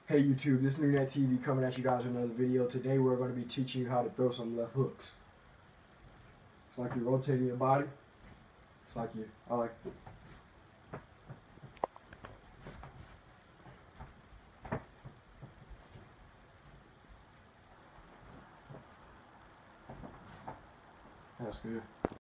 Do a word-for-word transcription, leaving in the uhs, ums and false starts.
Hey YouTube, this is New Net T V coming at you guys with another video. Today we're going to be teaching you how to throw some left hooks. It's like you're rotating your body. It's like you, I like, that's good.